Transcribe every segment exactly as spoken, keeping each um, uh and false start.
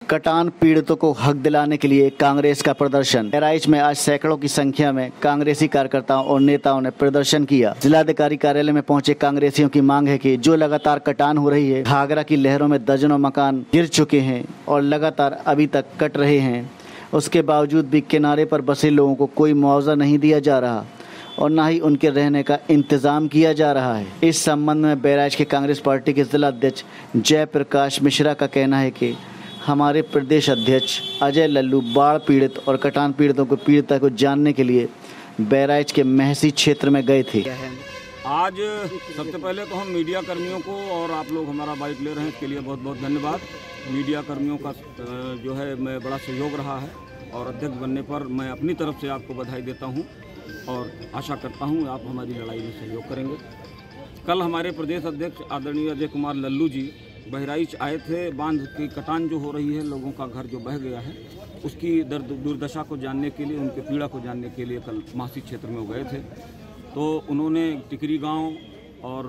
कटान पीड़ितों को हक दिलाने के लिए कांग्रेस का प्रदर्शन। बहराइच में आज सैकड़ों की संख्या में कांग्रेसी कार्यकर्ताओं और नेताओं ने प्रदर्शन किया। जिलाधिकारी कार्यालय में पहुंचे कांग्रेसियों की मांग है कि जो लगातार कटान हो रही है, घाघरा की लहरों में दर्जनों मकान गिर चुके हैं और लगातार अभी तक कट रहे हैं, उसके बावजूद भी किनारे पर बसे लोगों को कोई मुआवजा नहीं दिया जा रहा और न ही उनके रहने का इंतजाम किया जा रहा है। इस संबंध में बहराइच के कांग्रेस पार्टी के जिला अध्यक्ष जयप्रकाश मिश्रा का कहना है कि हमारे प्रदेश अध्यक्ष अजय लल्लू बाढ़ पीड़ित और कटान पीड़ितों को पीड़िता को जानने के लिए बहराइच के महसी क्षेत्र में गए थे। आज सबसे पहले तो हम मीडिया कर्मियों को और आप लोग हमारा बाइट ले रहे हैं, इसके लिए बहुत बहुत धन्यवाद। मीडिया कर्मियों का जो है मैं बड़ा सहयोग रहा है और अध्यक्ष बनने पर मैं अपनी तरफ से आपको बधाई देता हूं और आशा करता हूं आप हमारी लड़ाई में सहयोग करेंगे। कल हमारे प्रदेश अध्यक्ष आदरणीय अजय कुमार लल्लू जी बहराइच आए थे। बांध की कटान जो हो रही है, लोगों का घर जो बह गया है, उसकी दर्द दुर्दशा को जानने के लिए, उनके पीड़ा को जानने के लिए कल महसी क्षेत्र में वो गए थे। तो उन्होंने टिकरी गांव और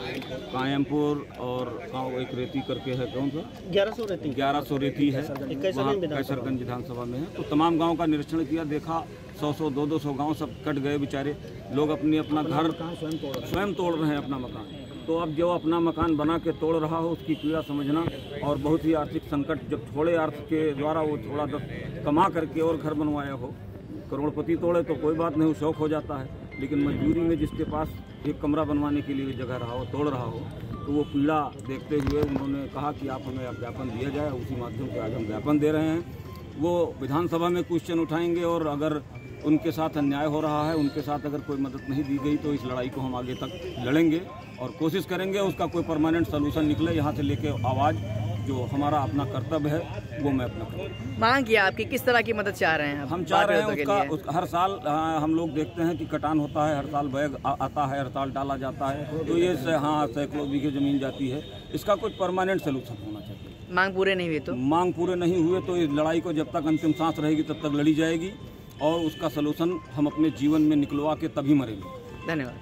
कायमपुर और गांव एक रेती करके है, कौन सा ग्यारह सौ रेती ग्यारह सौ रेती है, कैसरगंज विधानसभा में है। तो तमाम गाँव का निरीक्षण किया, देखा सौ सौ दो दो सौ गाँव सब कट गए बेचारे। लोग अपनी अपना घर स्वयं तोड़ रहे हैं अपना मकान। तो अब जो अपना मकान बना के तोड़ रहा हो उसकी पीड़ा समझना, और बहुत ही आर्थिक संकट, जब थोड़े अर्थ के द्वारा वो थोड़ा कमा करके और घर बनवाया हो, करोड़पति तोड़े तो कोई बात नहीं, शौक हो जाता है, लेकिन मजबूरी में जिसके पास एक कमरा बनवाने के लिए जगह रहा हो, तोड़ रहा हो, तो वो पीड़ा देखते हुए उन्होंने कहा कि आप हमें ज्ञापन दिया जाए। उसी माध्यम से आज हम ज्ञापन दे रहे हैं। वो विधानसभा में क्वेश्चन उठाएंगे और अगर उनके साथ अन्याय हो रहा है, उनके साथ अगर कोई मदद नहीं दी गई तो इस लड़ाई को हम आगे तक लड़ेंगे और कोशिश करेंगे उसका कोई परमानेंट सोल्यूशन निकले। यहाँ से लेके आवाज़ जो हमारा अपना कर्तव्य है वो मैं अपना करूँ। मांग किया आपकी किस तरह की मदद चाह रहे हैं? हम चाह रहे हैं उसका उस, हर साल आ, हम लोग देखते हैं कि कटान होता है, हर साल बैग आ, आता है, हर साल डाला जाता है, तो ये से, हाँ सैकड़ों बीघे जमीन जाती है। इसका कुछ परमानेंट सोल्यूशन होना चाहिए। मांग पूरे नहीं हुए तो मांग पूरे नहीं हुए तो इस लड़ाई को जब तक अंतिम सांस रहेगी तब तक लड़ी जाएगी और उसका सलूशन हम अपने जीवन में निकलवा के तभी मरेंगे। धन्यवाद।